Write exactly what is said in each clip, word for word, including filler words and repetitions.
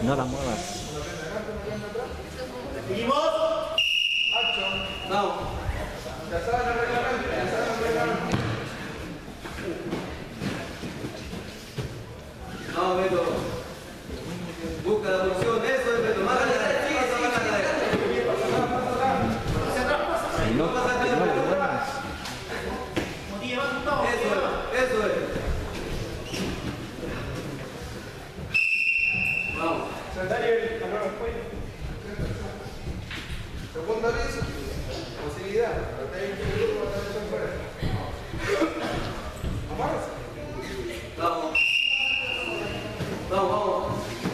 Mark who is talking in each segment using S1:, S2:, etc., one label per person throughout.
S1: No la muevas.
S2: Seguimos. Acción. Vamos. Ya saben el reglamento, ya saben el reglamento. Vamos, Beto. Busca la función, eso es Beto. Más allá de ti, eso va a caer.
S1: No, no la muevas.
S2: Eso es, eso es. Vamos. Segundo aviso. Posibilidad. Vamos. Vamos, vamos.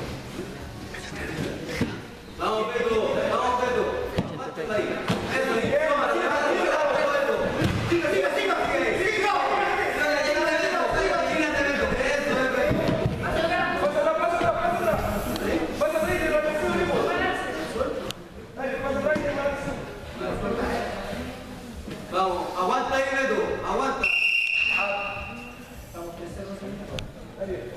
S2: Vamos, Pedro. Vamos, Pedro. Eso ahí. Eso ahí. Toma, tira, tira, Pedro. Siga, siga, siga. Siga. Gírate, Pedro. Eso es, Pedro. Pásala, pásala, pásala. Pásala ahí, de la acción, mismo. Dale, pásala ahí, de la acción. Vamos, aguanta ahí, Pedro. Aguanta. Estamos terceros. Dale.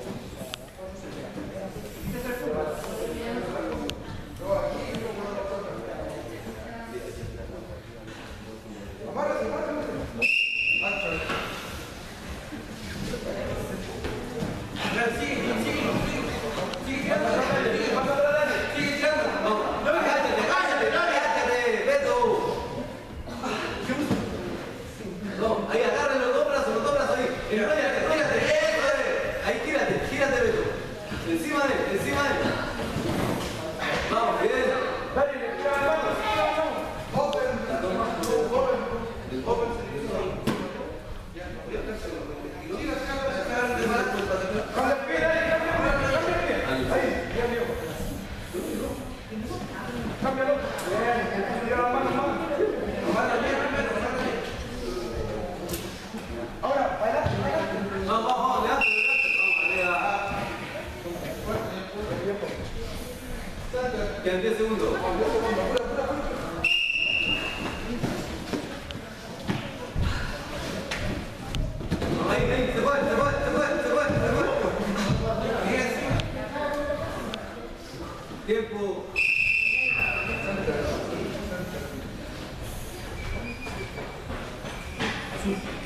S2: Ahí agarren los dos brazos, los dos brazos ahí. Tírate, tírate, eso es. Ahí tírate, tírate, Beto. Encima de él, encima de él. Vamos, bien. Dale, tira la mano, tira la mano. Open, open, open. Tira, tira, cambia el pie, ahí, cambia el pie, cambia el pie. Ahí, bien, bien. Cámbialo. Bien, tira la mano, mano. Mano, bien, primero, mano, bien. Ahora, baila, baila. Vamos, vamos, adelante, adelante. Vamos, arriba. Quedan diez segundos. Ahí, ahí, se fue, se fue, se fue, se fue, se fue. diez. Tiempo. Sí.